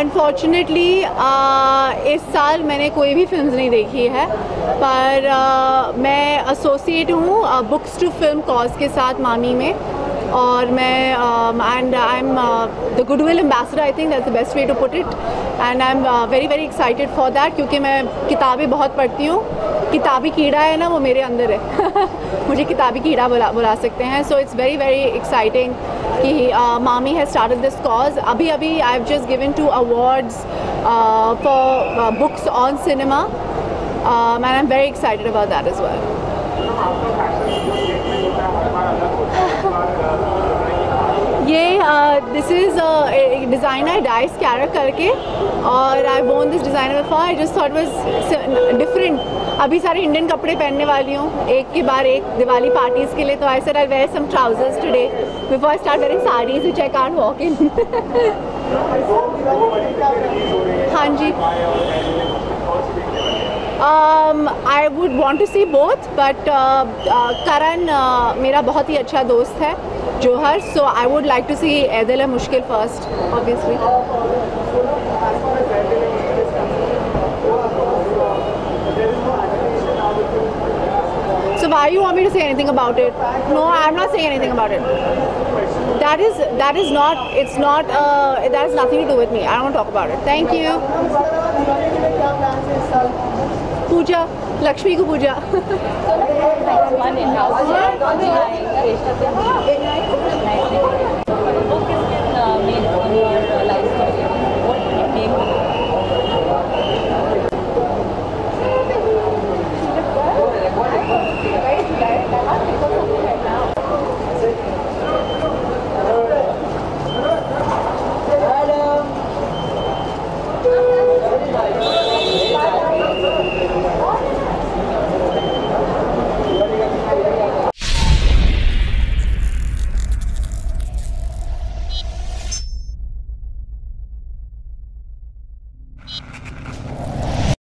Unfortunately इस साल मैंने कोई भी फिल्म नहीं देखी है, पर मैं एसोसिएट हूँ बुक्स टू फिल्म कॉज के साथ मामी में, और मैं and I am the goodwill ambassador, I think that's the best way to put it, and I am very very excited for that, क्योंकि मैं किताबें बहुत पढ़ती हूँ। किताबी कीड़ा है ना, वो मेरे अंदर है मुझे किताबी कीड़ा बुला सकते हैं। So it's very very exciting कि MAMI has started this cause. अभी I have just given 2 awards for books on cinema, and I'm very excited about that as well. ये दिस इज़ डिज़ाइनर डाइस कैरक करके, और I won this designer before. I just thought was different. अभी सारे Indian कपड़े पहनने वाली हूँ एक के बाद एक दिवाली पार्टीज़ के लिए, तो I said I where some trousers today before I start wearing saris which I can't walk in. हाँ जी, I would want to C both, but करण मेरा बहुत ही अच्छा दोस्त है जोहर, सो आई वुड लाइक टू सी ऐदिल मुश्किल first obviously. So why you want me to say anything about it? No, I'm not saying anything about it. That is not, it's not, that has nothing to do with me. I don't want to talk about it. Thank you. पूजा, लक्ष्मी को पूजा।